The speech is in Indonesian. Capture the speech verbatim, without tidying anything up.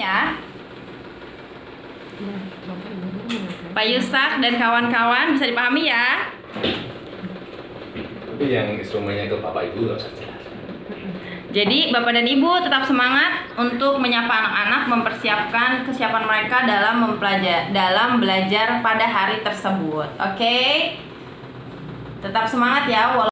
ya. Pak Yusak dan kawan-kawan bisa dipahami ya. Tapi yang instrumennya ke Bapak Ibu nggak usah jelas. Jadi Bapak dan Ibu tetap semangat untuk menyapa anak-anak, mempersiapkan kesiapan mereka dalam mempelajari, dalam belajar pada hari tersebut. Oke, tetap semangat ya.